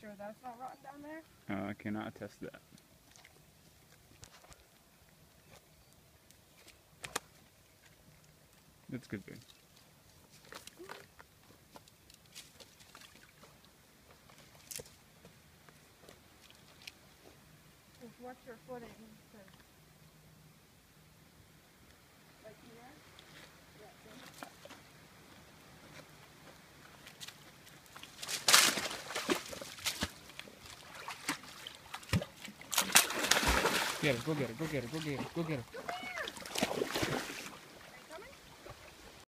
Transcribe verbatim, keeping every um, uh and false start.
sure that's not rotten down there? Uh, I cannot attest to that. That's good food. Just watch your footing. Cause like here? Yeah, see? Get it, go get it, go get it, go get it, go get it.